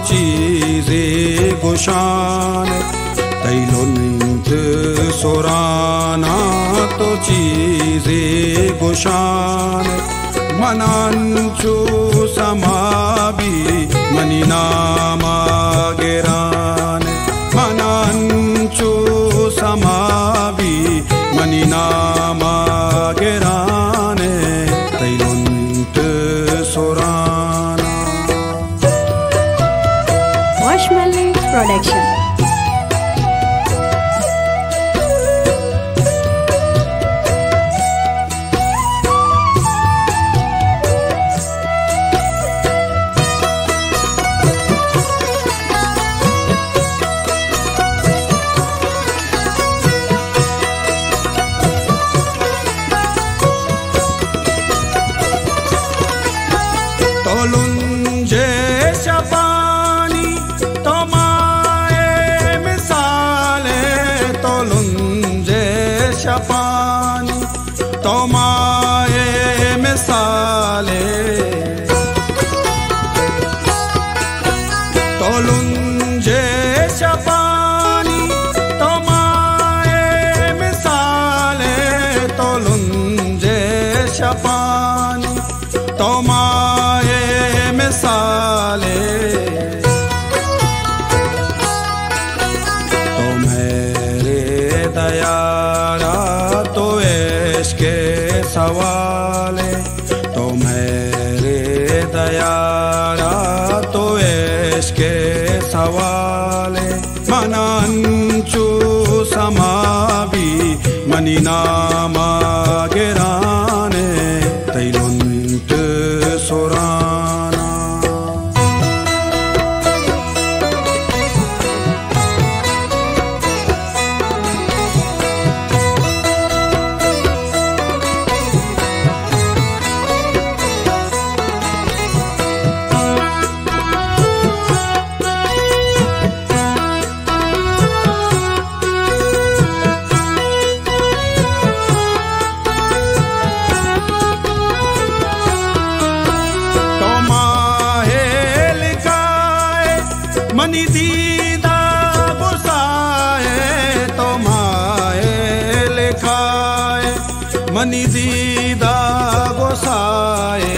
चीजे गुशान तैलुंत सोराना तो चीजे गुशान मनांचु समाबी मनीनामा गेरान मनांचु समाबी मनीनामा गेरान तैलुंत सोराना। Washmalli Production. तोलुंजे शपानी तोमाए मिसाले तोलुंजे शपानी तोमाए मिसाले तोलुंजे शपानी तोमाए मिसाले तोलुंजे शपानी तोमाए मिसाले तो मेरे दयाला तो इश्क़े सवाले तो मेरे दयाला तो इश्क़े सवाले मनांचु समाबी मनीनामा गेराने तैलुंत सोराना। मनी दीदा गुसाए तो माए लिखाए मनी दीदा गुसाए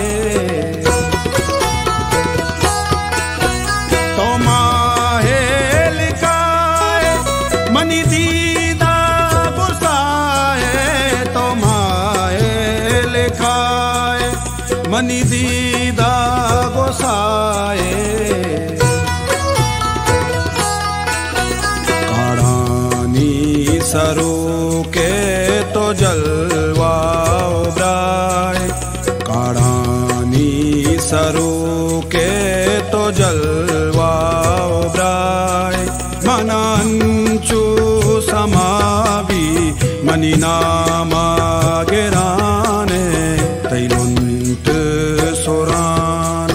तो माए लिखाए मनी दीदा गुसाए तो माए लिखाए मनी दीदा गुसाए सरू के तो जलवा उबराए काढ़ानी सरू के तो जलवा उबराए मनांचु समाबी मनीनामा गेराने तैलुंत सोराना।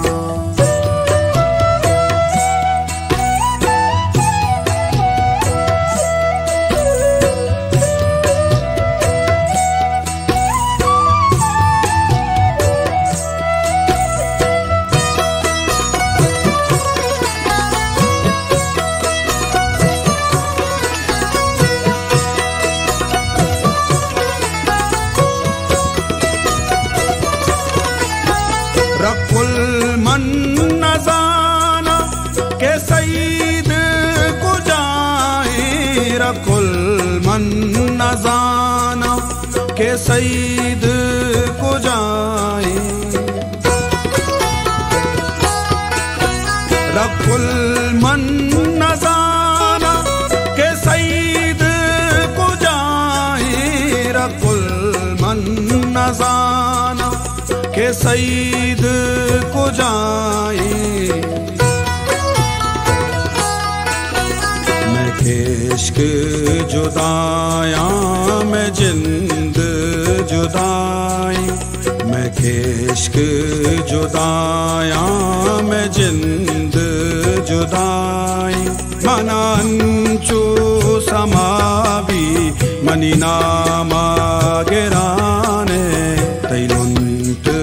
रकुल मन नजाना के सईद को जाए रकुल मन नजाना के सईद को जाए रकुल मन नजाना के सईद को जाए रकुल मन नजाना के सईद को जाए मैं इश्क जुदाया मैं जिंद जुदाई मैं इश्क जुदाया मैं जिंद जुदाई मनांचु समाबी मनीनामा गेराने तैलुंत